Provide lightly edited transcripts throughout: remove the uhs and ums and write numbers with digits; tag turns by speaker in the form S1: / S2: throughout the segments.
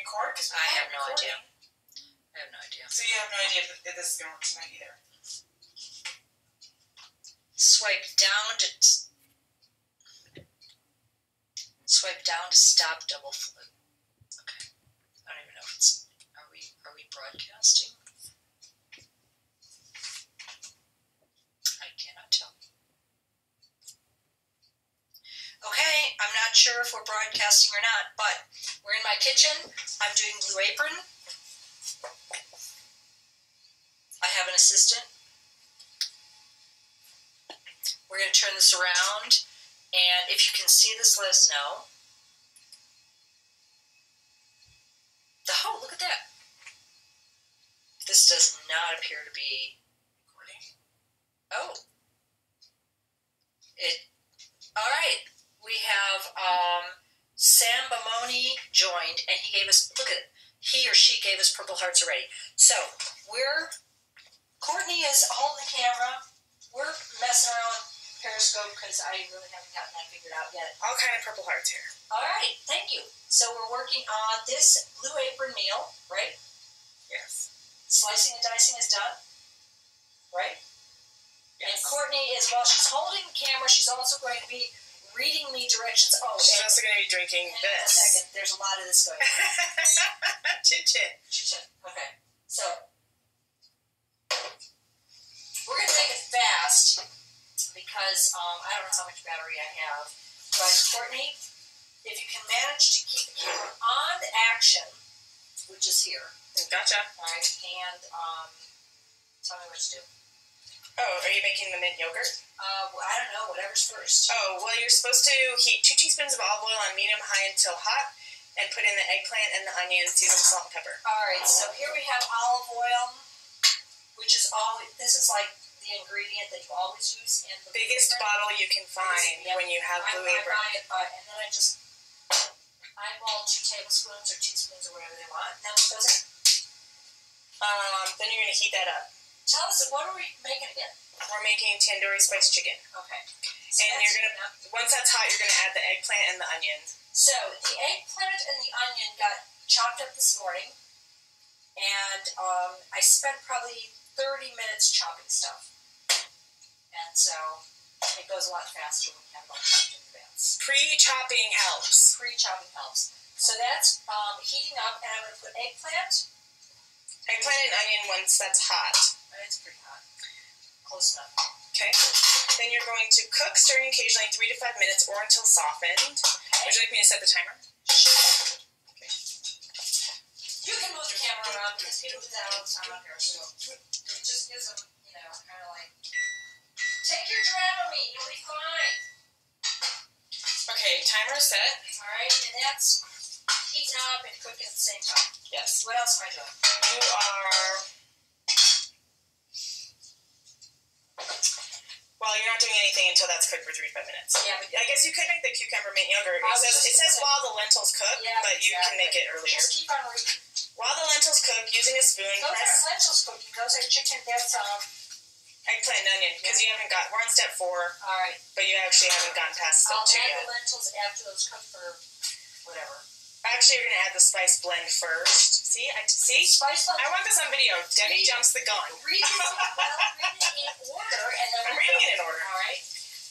S1: record? Because
S2: I have no idea. I have no idea.
S1: So you have no idea if this is going to work tonight either?
S2: Swipe down to stop double flip. Okay. I don't even know if it's. Are we broadcasting? I cannot tell. Okay, I'm not sure if we're broadcasting or not, but we're in my kitchen. I'm doing Blue Apron. I have an assistant. We're going to turn this around, and if you can see this, let us know. Oh, look at that. This does not appear to be recording. Oh. All right. We have Sam Bamoni joined, and he gave us, look at it. He or she gave us purple hearts already. So, Courtney is holding the camera. We're messing around with Periscope because I really haven't gotten that figured out yet.
S1: All kind of purple hearts here.
S2: All right, thank you. So we're working on this Blue Apron meal, right?
S1: Yes.
S2: Slicing and dicing is done, right?
S1: Yes.
S2: And Courtney is, while she's holding the camera, she's also going to be reading me directions. Oh,
S1: she's also going to be drinking this.
S2: Hang on a second. There's a lot of this going on.
S1: Chin chin.
S2: Chin chin. Okay. So we're going to make it fast because I don't know how much battery I have. But Courtney, if you can manage to keep the camera on the action, which is here.
S1: Gotcha.
S2: All right. And tell me what to do.
S1: Oh, are you making the mint yogurt?
S2: Well, I don't know. Whatever's first.
S1: Oh, well, you're supposed to heat 2 teaspoons of olive oil on medium-high until hot, and put in the eggplant and the onion, season with salt and pepper.
S2: All right. So here we have olive oil, which is always. This is like the ingredient that you always use in the
S1: biggest bottle you can find when you have Blue Apron.
S2: I buy it, and then I just eyeball 2 tablespoons or teaspoons or whatever they want. And then what goes in?
S1: Then you're going to heat that up.
S2: Tell us, what are we making again?
S1: We're making tandoori spiced chicken.
S2: Okay. So
S1: and you're going to, once that's hot, you're going to add the eggplant and the onions. So
S2: the eggplant and the onion got chopped up this morning, and I spent probably 30 minutes chopping stuff. And so it goes a lot faster when you have it all chopped in advance.
S1: Pre-chopping helps.
S2: Pre-chopping helps. So that's heating up, and I'm going to put eggplant.
S1: Eggplant and onion once that's hot.
S2: It's pretty hot. Close enough.
S1: Okay. Then you're going to cook, stirring occasionally 3 to 5 minutes or until softened. Okay. Would you like me to set the timer?
S2: Sure. Okay. You can move the camera around because people do that all the time on Periscope. It just gives them, kind of like, take your Dramamine, you'll be fine.
S1: Okay, timer set.
S2: All right, and that's heating up and cooking at the same time.
S1: Yes.
S2: What else am I doing?
S1: You are... Well, you're not doing anything until that's cooked for 3 to 5 minutes.
S2: Yeah, but
S1: I guess you could make the cucumber mint yogurt. It says while the lentils cook,
S2: yeah,
S1: but you can make it earlier.
S2: Just keep on reading.
S1: While the lentils cook, using a spoon,
S2: those aren't lentils cooking. Those are chicken. That's
S1: eggplant and onion, because you haven't got. We're on step 4.
S2: All right.
S1: But you actually haven't gotten past step 2 yet.
S2: I'll add the lentils after those cook for whatever.
S1: Actually, you're gonna add the spice blend first. See,
S2: Spice blend.
S1: I want this on video. Debbie jumps the gun.
S2: Read it in order, and then
S1: I'm reading it in order.
S2: All right.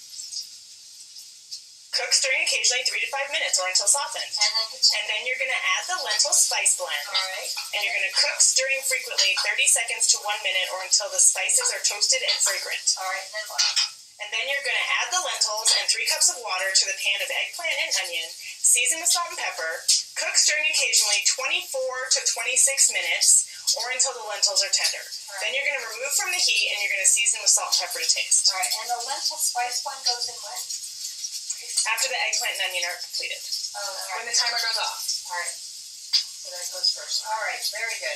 S1: Cook, stirring occasionally 3 to 5 minutes or until softened. And then you're going to add the lentil spice blend.
S2: All right.
S1: And you're going to cook, stirring frequently 30 seconds to 1 minute or until the spices are toasted and fragrant.
S2: All right, and then what?
S1: And then you're going to add the lentils and 3 cups of water to the pan of eggplant and onion, season with salt and pepper, cook, stirring occasionally 24 to 26 minutes or until the lentils are tender. Right. Then you're going to remove from the heat and you're going to season with salt and pepper to taste.
S2: All right, and the lentil spice blend goes in when?
S1: After the eggplant and onion are completed.
S2: Oh, all right.
S1: When the timer goes off.
S2: All right. So that goes first. All right, very good.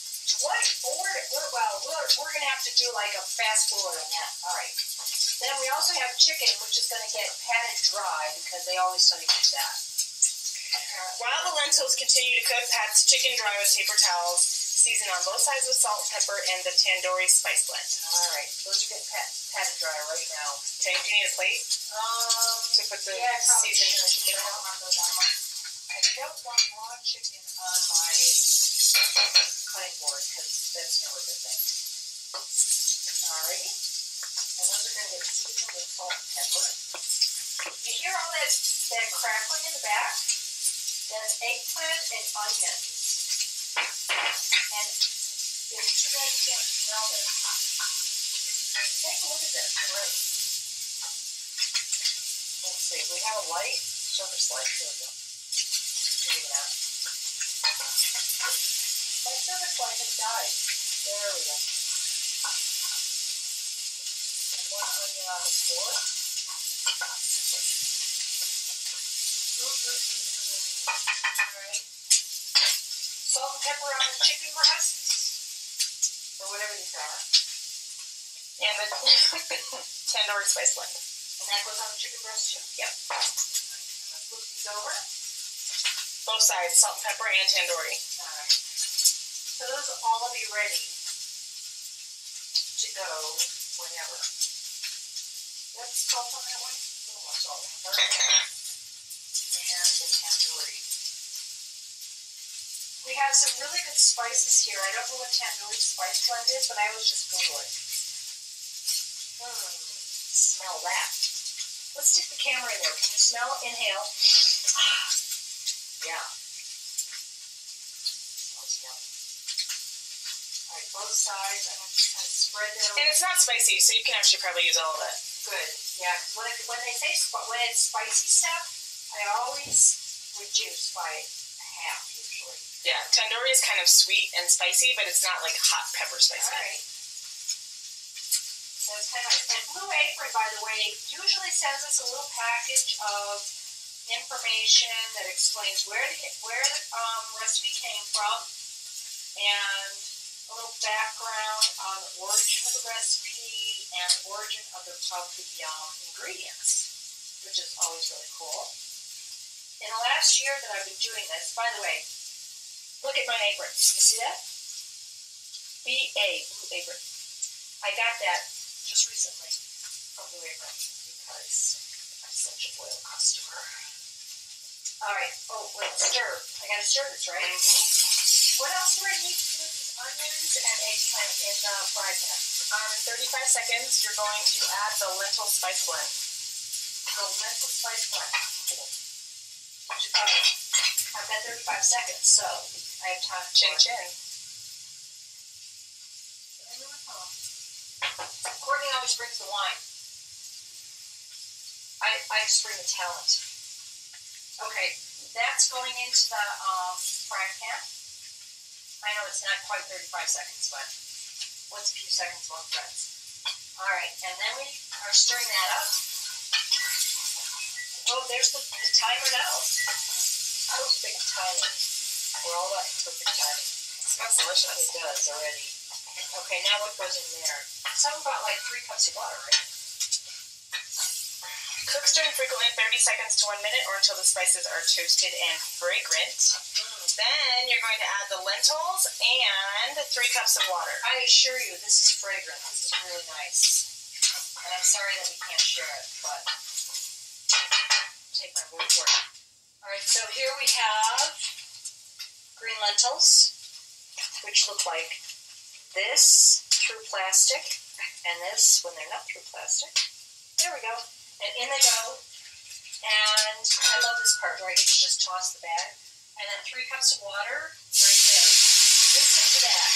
S2: We're going to have to do like a fast forward on that. All right. Then we also have chicken, which is going to get patted dry because they always tell you to do that.
S1: While the lentils continue to cook, pat the chicken dry with paper towels. Season on both sides with salt, pepper, and the tandoori spice blend.
S2: All right. Those are getting patted dry right now.
S1: Okay, do you need a plate? To put the seasoned chicken on?
S2: I don't want raw chicken on my cutting board because that's never a good thing. Alrighty. And those are going to get seasoned with salt and pepper. You hear all that crackling in the back? That's eggplant and onions. And it's too bad you can't smell this. Take a look at this. Great. Let's see. We have a light sugar slice. Here we go. Maybe not. My sugar slice has died. There we go. And one onion on the floor. Alright. Salt and pepper on the chicken breasts. Or whatever these are.
S1: And the tandoori spice blend.
S2: And that goes on the chicken breast too?
S1: Yep.
S2: Alright. I'm going to flip these over.
S1: Both sides, salt and pepper and tandoori.
S2: Alright. So those will all be ready to go whenever. That's salt on that one? A little more salt and pepper. And the tandoori. We have some really good spices here. I don't know what tandoori spice blend is, but I always just Google it. Smell that. Let's stick the camera in there. Can you smell? Inhale. Yeah. Smells yummy. Alright, both sides. I'm going to just kind of spread that over.
S1: And it's not spicy, so you can actually probably use all of it.
S2: Good. Yeah, because when they say when it's spicy stuff, I always reduce by half usually.
S1: Yeah, tandoori is kind of sweet and spicy, but it's not like hot pepper spicy.
S2: Alright. That's kind of nice. And Blue Apron, by the way, usually sends us a little package of information that explains where the recipe came from and a little background on the origin of the recipe and origin of the ingredients, which is always really cool. In the last year that I've been doing this, by the way, look at my aprons. You see that? BA, Blue Apron. I got that just recently from Blue Apron because I'm such a loyal customer. Alright, oh, wait, stir. I gotta stir this, right? Mm-hmm. What else do I need to do with these onions and eggplant in the fry pan?
S1: In 35 seconds, you're going to add the lentil spice blend.
S2: The lentil spice blend. Cool. I've got 35 seconds, so I have time.
S1: Chin chin.
S2: Courtney always brings the wine. I just bring the talent. Okay, that's going into the frying pan. I know it's not quite 35 seconds, but what's a few seconds long threads? Alright, and then we are stirring that up. Oh, there's the timer now. Perfect timing. We're all about perfect timing.
S1: It smells delicious.
S2: It does already. Okay, now what goes in there? Something about like 3 cups of water, right?
S1: Cook stirring frequently 30 seconds to 1 minute or until the spices are toasted and fragrant. Then you're going to add the lentils and 3 cups of water.
S2: I assure you, this is fragrant. This is really nice. And I'm sorry that we can't share it, but take my word for it. Alright, so here we have green lentils, which look like this through plastic, and this when they're not through plastic. There we go. And in they go. And I love this part where I get to just toss the bag. And then 3 cups of water right there. Listen to that.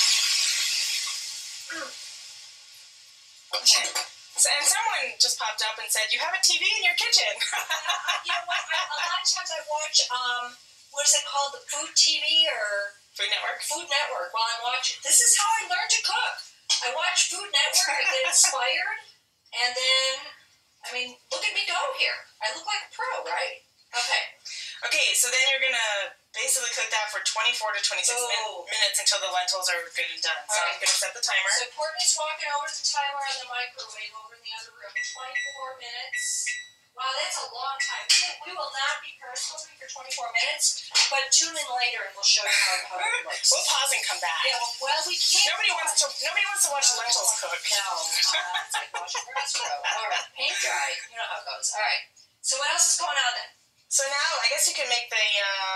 S1: Okay. So, and someone just popped up and said, you have a TV in your kitchen.
S2: You know what? A lot of times I watch, what is it called? The Food TV or
S1: Food Network?
S2: Food Network while I'm watching. This is how I learned to cook. I watch Food Network, I get inspired, and then, I mean, look at me go here. I look like a pro, right? Okay.
S1: Okay, so then you're going to basically cook that for 24 to 26 minutes until the lentils are good and done. So I'm going to set the timer.
S2: So Courtney's walking over to the timer on the microwave over in the other room. 24 minutes. Wow, that's a long time. We will not be periscoping for 24 minutes, but tune in later and we'll show you how it looks.
S1: We'll pause and come back.
S2: Yeah, well, we can't.
S1: Nobody wants to watch lentils cook.
S2: No, it's like watching grass grow. All right, paint dry. You know how it goes. All right. So what else is going on then?
S1: So now, I guess you can make the,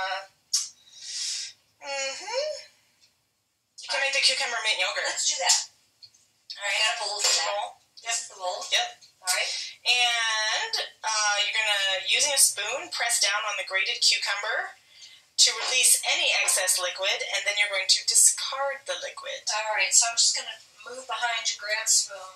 S1: you can make the cucumber mint yogurt.
S2: Let's do that. All right, I got a bowl for that.
S1: Bowl.
S2: Yep. This is the bowl.
S1: Yep.
S2: All right.
S1: And you're going to, using a spoon, press down on the grated cucumber to release any excess liquid, and then you're going to discard the liquid.
S2: All right, so I'm just going to move behind you, grab a spoon.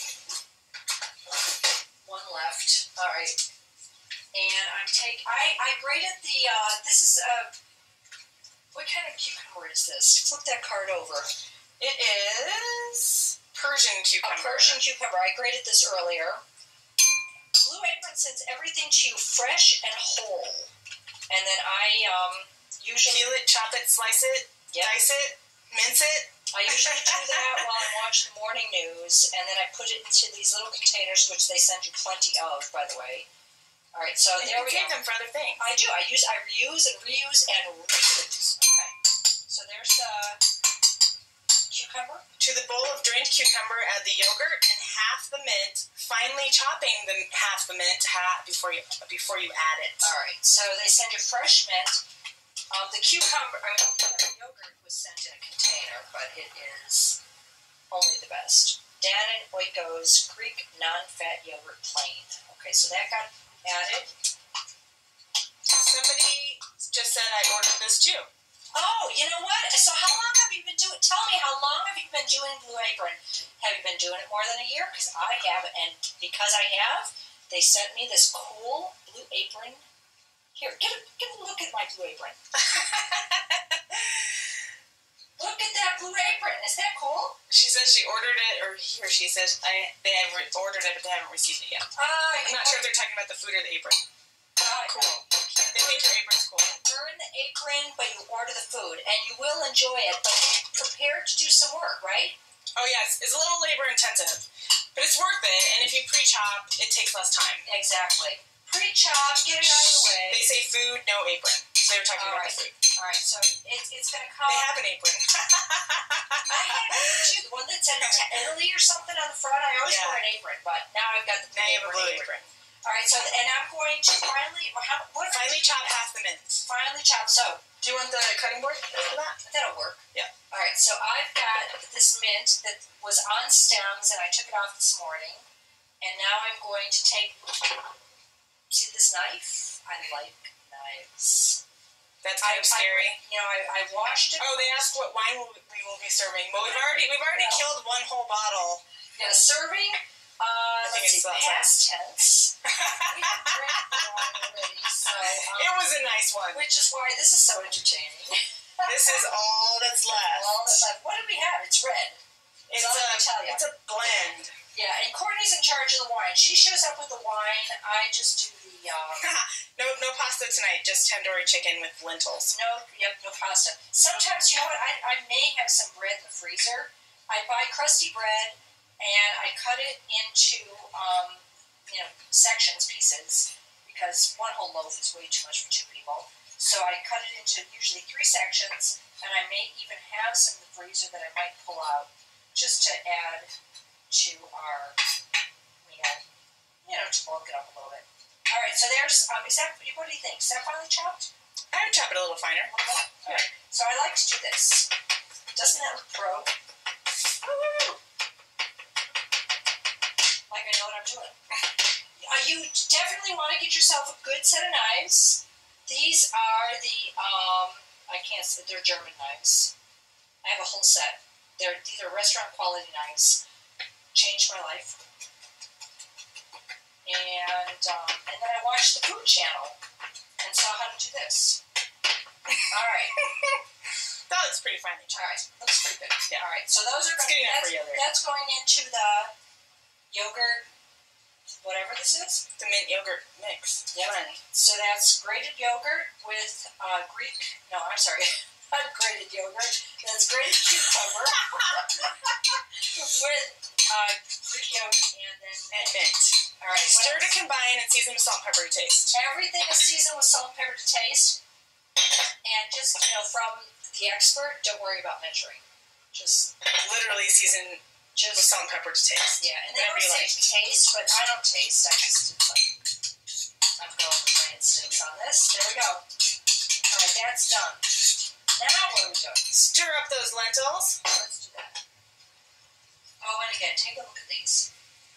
S2: One left. All right. And I grated the, this is, what kind of cucumber is this? Flip that card over.
S1: It is Persian cucumber.
S2: A Persian cucumber. I grated this earlier. Blue Apron sends everything to you fresh and whole. And then I usually...
S1: Peel it, chop it, slice it, dice it, mince it.
S2: I usually do that while I'm watching the morning news, and then I put it into these little containers, which they send you plenty of, by the way. All right, so
S1: and
S2: there we go.
S1: You save them for other things.
S2: I do. I reuse and reuse and reuse. Okay. So there's the cucumber.
S1: To the bowl of drained cucumber, add the yogurt and half the mint, finely chopping half the mint before you add it.
S2: All right. So they send you fresh mint. The cucumber, the yogurt was sent in a container, but it is only the best. Dannon Oiko's Greek non-fat yogurt plain. Okay, so that got added.
S1: Somebody just said I ordered this too.
S2: Oh, you know what? So how long have you been doing? Tell me, how long have you been doing Blue Apron? Have you been doing it more than a year? Because I have, and because I have, they sent me this cool Blue Apron. Here, give a look at my Blue Apron. Look at that Blue Apron. Is that cool?
S1: She says she ordered it, or he or she says they have ordered it, but they haven't received it yet. I'm not sure if they're talking about the food or the apron. Cool. They think your apron's cool.
S2: Burn the apron, but you order the food, and you will enjoy it, but prepare to do some work, right?
S1: Oh, yes. It's a little labor intensive, but it's worth it, and if you pre-chop, it takes less time.
S2: Exactly. Pre-chop, get it out of the way.
S1: They say food, no apron. So they were talking about the food.
S2: All right, so it's going to come.
S1: They have an apron.
S2: I had an apron too, the one that said Italy or something on the front. I always wore an apron, but now I've got the
S1: Now you have a blue apron.
S2: All right, so and I'm going to finally
S1: chop half the mint.
S2: Finally chop. So
S1: do you want the cutting board for that?
S2: That'll work.
S1: Yeah.
S2: All right, so I've got this mint that was on stems, and I took it off this morning, and now I'm going to take. See this knife? I like knives.
S1: That's kind of scary.
S2: I washed it.
S1: Oh, they asked what wine we will be serving. Well, we've already killed one whole bottle.
S2: Yeah, serving. Let's see, past tense. We drank the wine already, so
S1: it was a nice one.
S2: Which is why this is so entertaining.
S1: This is all that's left.
S2: All that's left. What did we have? It's red.
S1: It's a blend.
S2: Yeah, and Courtney's in charge of the wine. She shows up with the wine. I just do the...
S1: No pasta tonight, just tandoori chicken with lentils.
S2: No pasta. Sometimes, you know what, I may have some bread in the freezer. I buy crusty bread, and I cut it into, sections, pieces, because one whole loaf is way too much for two people. So I cut it into usually 3 sections, and I may even have some in the freezer that I might pull out just to add to our meal, to bulk it up a little bit. All right, so there's, what do you think? Is that finely chopped?
S1: I would chop it a little finer.
S2: All right, so I like to do this. Doesn't that look pro? Like I know what I'm doing. You definitely want to get yourself a good set of knives. These are the, they're German knives. I have a whole set. These are restaurant quality knives. Changed my life. And then I watched the Food Channel and saw how to do this. All right.
S1: That looks pretty finely chopped.
S2: All right, looks pretty good. Yeah. All right, so those are that's going into the yogurt, whatever this is.
S1: The mint yogurt mix.
S2: Yep. So that's grated yogurt with not grated yogurt. That's grated cucumber with Greek yogurt and mint. All right.
S1: Stir to combine and season with salt and pepper to taste.
S2: Everything is seasoned with salt and pepper to taste. And just, from the expert, don't worry about measuring. Just
S1: literally season with salt and pepper to taste.
S2: Yeah, and they always say taste, but I don't taste. I just, I'm going with my instincts on this.
S1: lentils?
S2: Let's do that. Oh, and again, take a look at these.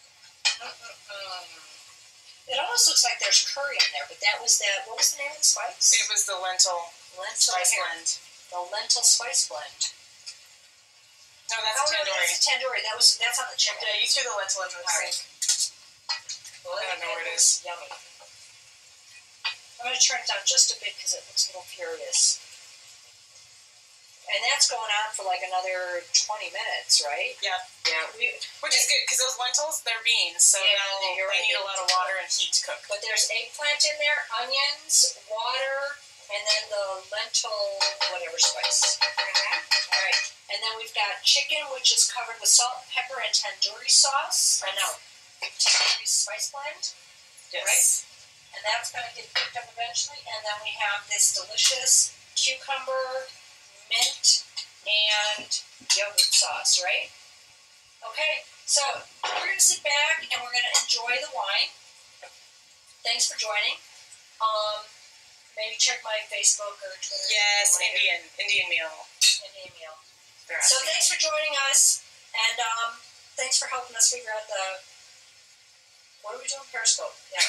S2: It almost looks like there's curry in there, but that was that. What was the name of the spice?
S1: It was the lentil spice blend.
S2: The lentil spice blend.
S1: No, that's a tandoori.
S2: That's a tandoori. That's on the chicken.
S1: Yeah, you threw the lentil in the sink.
S2: Well,
S1: I don't know where it is.
S2: Yummy. I'm going to turn it down just a bit because it looks a little furious. And that's going on for like another 20 minutes, right?
S1: Yeah.
S2: Yeah.
S1: Which is good because those lentils, they're beans, so they need a lot of water and heat to cook.
S2: But there's eggplant in there, onions, water, and then the lentil whatever spice. All right. And then we've got chicken, which is covered with salt, pepper, and tandoori sauce. Tandoori spice blend.
S1: Yes.
S2: Right? And that's going to get cooked up eventually. And then we have this delicious cucumber, mint, and yogurt sauce, right? Okay, so we're going to sit back and we're going to enjoy the wine. Thanks for joining. Maybe check my Facebook or Twitter.
S1: Yes, Indian meal.
S2: Indian meal. So thanks for joining us, and thanks for helping us figure out what are we doing? Periscope. Yeah.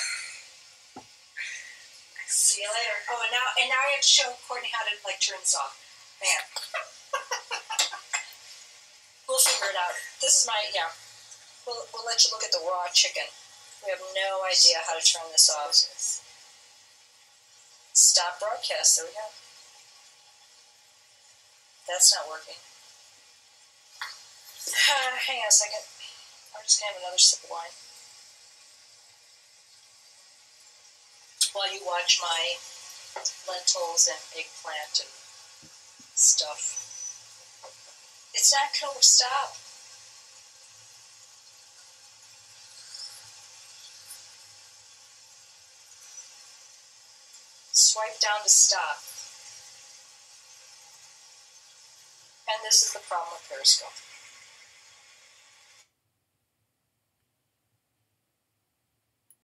S2: See you later. Oh, and now I have to show Courtney how to turn this off. Man. We'll figure it out. This is we'll let you look at the raw chicken. We have no idea how to turn this off. Stop broadcast. There we go. That's not working. Hang on a second. I'm just going to have another sip of wine. While you watch my lentils and eggplant and stuff. It's not going to stop. Swipe down to stop. And this is the problem with Periscope.